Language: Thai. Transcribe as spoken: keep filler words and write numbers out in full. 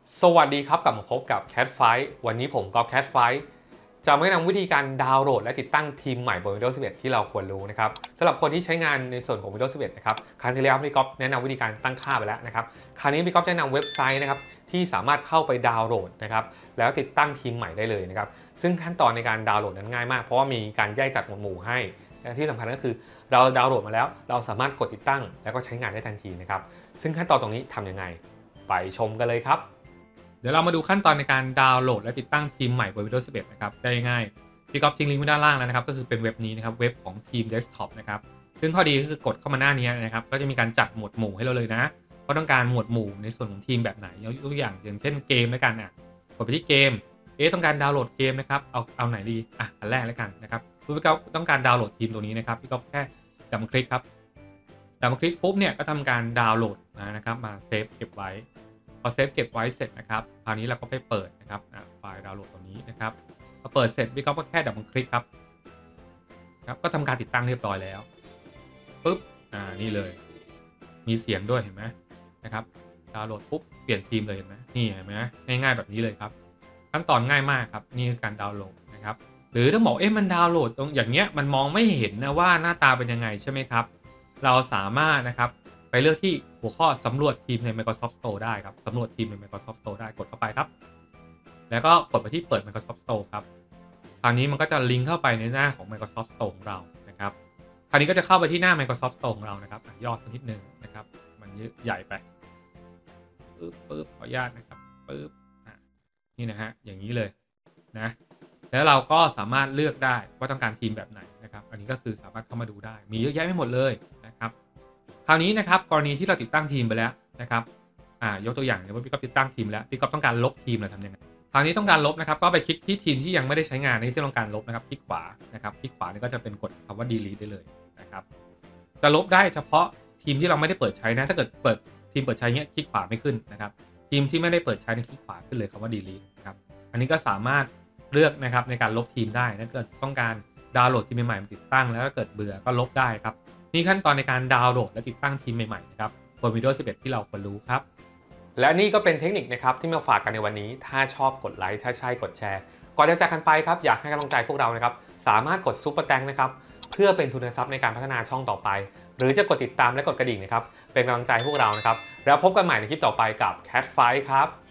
สวัสดีครับกลับมาพบกับ Catfight วันนี้ผมก๊อฟ Catfight จะมาแนะนำวิธีการดาวน์โหลดและติดตั้งทีมใหม่บน Windows สิบเอ็ด ที่เราควรรู้นะครับสำหรับคนที่ใช้งานในส่วนของ Windows สิบเอ็ด นะครับครั้งที่แล้วพี่ก๊อฟแนะนำวิธีการตั้งค่าไปแล้วนะครับคราวนี้พี่ก๊อฟจะแนะนำเว็บไซต์นะครับที่สามารถเข้าไปดาวน์โหลดนะครับแล้วติดตั้งทีมใหม่ได้เลยนะครับซึ่งขั้นตอนในการดาวน์โหลดนั้นง่ายมากเพราะว่ามีการแยกจัดหมวดหมู่ให้และที่สำคัญก็คือเราดาวน์โหลดมาแล้วเราสามารถกดติดตั้งแล้วก็ใช้งานได้ทันทีนะครับซึ่งขั้นตอนตรงนี้ทำยังไงไปชมกันเลยครับเดี๋ยวเรามาดูขั้นตอนในการดาวน์โหลดและติดตั้งทีมใหม่บน Windows สิบเอ็ด นะครับได้ง่ายพี่ก๊อฟทิ้งลิงก์ไว้ด้านล่างแล้วนะครับก็คือเป็นเว็บนี้นะครับเว็บของทีมเดสก์ท็อปนะครับซึ่งข้อดีก็คือกดเข้ามาหน้านี้นะครับก็จะมีการจัดหมวดหมู่ให้เราเลยนะว่าต้องการหมวดหมู่ในส่วนของทีมแบบไหนยกตัวอย่างอย่างเช่นเกมแล้วกันอ่ะกดไปที่เกมเอ๊ะต้องการดาวน์โหลดเกมนะครับเอาเอาไหนดีอ่ะอันแรกแล้วกันนะครับพี่ก๊อฟต้องการดาวน์โหลดทีมตัวนี้นะครับพี่ก๊อฟแค่ดับเบิลคลิกครับดับเบิลคลิกปุ๊บเนี่ยก็ทำการดาวน์โหลดนะครับมาเซฟเก็บไว้พอเซฟเก็บไว้เสร็จนะครับคราวนี้เราก็ไปเปิดนะครับไฟล์ดาวน์โหลดตัวนี้นะครับพอเปิดเสร็จพี่ก๊อฟก็แค่ดับเบิลคลิกครับครับก็ทำการติดตั้งเรียบร้อยแล้วปุ๊บอ่านี่เลยมีเสียงด้วยเห็นไหมนะครับดาวน์โหลดปุ๊บเปลี่ยนทีมเลยเห็นไหมนี่เห็นไหมง่ายๆแบบนี้เลยครับขั้นตอนง่ายมากครับนี่คือการดาวน์โหลดนะครับหรือต้องบอกเอ๊ะมันดาวน์โหลดตรงอย่างเงี้ยมันมองไม่เห็นนะว่าหน้าตาเป็นยังไงใช่ไหมครับเราสามารถนะครับไปเลือกที่หัวข้อสำรวจทีมใน Microsoft Store ได้ครับสำรวจทีมใน Microsoft Store ได้กดเข้าไปครับแล้วก็กดไปที่เปิด Microsoft Store ครับคราวนี้มันก็จะลิงก์เข้าไปในหน้าของ Microsoft Store ของเรานะครับคราวนี้ก็จะเข้าไปที่หน้า Microsoft Store ของเรานะครับย่อสักนิดนึงนะครับมันใหญ่ไปปึ๊บปึ๊บขออนุญาตนะครับปึ๊บอ่ะนี่นะฮะอย่างนี้เลยนะแล้วเราก็สามารถเลือกได้ว่าต้องการทีมแบบไหนนะครับอันนี้ก็คือสามารถเข้ามาดูได้มีเยอะแยะไปหมดเลยนะครับคราวนี้นะครับกรณีที่เราติดตั้งทีมไปแล้วนะครับอ่ายกตัวอย่างเนี่ยว่าพี่ก๊อฟติดตั้งทีมแล้วพี่ก๊อฟต้องการลบทีมเราทำยังไงคราวนี้ต้องการลบนะครับก็ไปคลิกที่ทีมที่ยังไม่ได้ใช้งานในที่ต้องการลบนะครับคลิกขวานะครับคลิกขวานี่ก็จะเป็นกดคำว่า delete ได้เลยนะครับจะลบได้เฉพาะทีมที่เราไม่ได้เปิดใช้นะถ้าเกิดเปิดทีมเปิดใช้เงี้ยคลิกขวาไม่ขึ้นนะครับทีมที่ไม่ได้เปิดใช้ในคลิกขวาขึ้นเลยคำว่า delete นะครับอันนี้ก็สามารถเลือกนะครับในการลบทีมได้ถ้าเกิดต้องการดาวน์โหลดทีมใหม่ๆมาติดตั้งแล้วถ้าเกิดเบื่อก็ลบได้ครับนี่ขั้นตอนในการดาวน์โหลดและติดตั้งทีมใหม่ๆนะครับบน Windows สิบเอ็ด ที่เราควรรู้ครับและนี่ก็เป็นเทคนิคนะครับที่มาฝากกันในวันนี้ถ้าชอบกดไลค์ถ้าใช่กดแชร์ก่อนจะจากกันไปครับอยากให้กำลังใจพวกเรานะครับสามารถกดซุปเปอร์แตงนะครับเพื่อเป็นทุนทรัพย์ในการพัฒนาช่องต่อไปหรือจะกดติดตามและกดกระดิ่งนะครับเป็นกำลังใจให้พวกเรานะครับแล้วพบกันใหม่ในคลิปต่อไปกับ Catfight ครับ